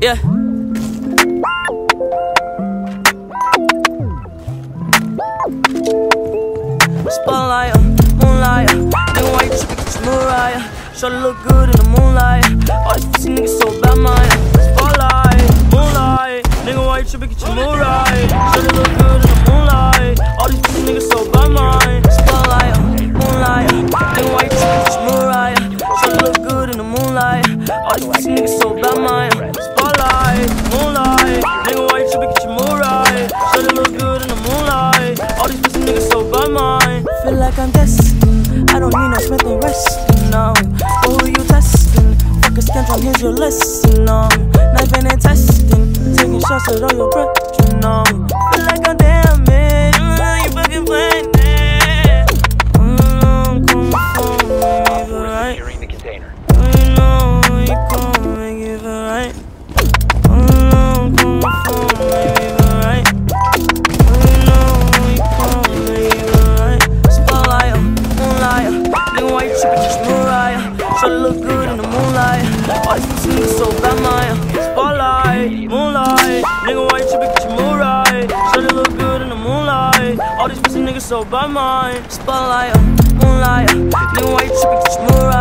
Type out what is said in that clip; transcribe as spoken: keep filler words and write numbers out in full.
Yeah. Spotlight, moonlight, nigga, why you trippin', get your Mariah? Shawty look good in the moonlight. All these pussy niggas so bad, mine. Spotlight, moonlight, nigga, why you trippin', get your Mariah? Shawty look good in the moonlight. All these pussy niggas so bad, mine. Spotlight, moonlight, nigga, why you trippin', get your Mariah? Shawty look good in the moonlight. All these pussy niggas so bad, mine. Spotlight, moonlight, nigga, why you trippin', get your Mariah? Shawty look good in the moonlight. All these pussy niggas so bad, mine. Feel like I'm destined, I don't need no Smith and Wesson, no. But who you testing? Fuck a scantron, here's your lesson, no. Knifing and testing, taking shots at all your brethren, no. Feel like I'm damaged, mm, you fucking playing it. Mm, come on, make it right. Securing the container. You know you gon' make it right. Mm, come on, make it right. You know you gon' make it right. Spotlight, moonlight, nigga, why you trippin', get your Mariah? Shawty look good in the moonlight. All these pussy niggas so bad, mine. Spotlight, moonlight, nigga, why you trippin', get your Mariah? Shawty look good in the moonlight. All these pussy niggas so bad, mine. Spotlight, moonlight, nigga, why you trippin', get your Mariah?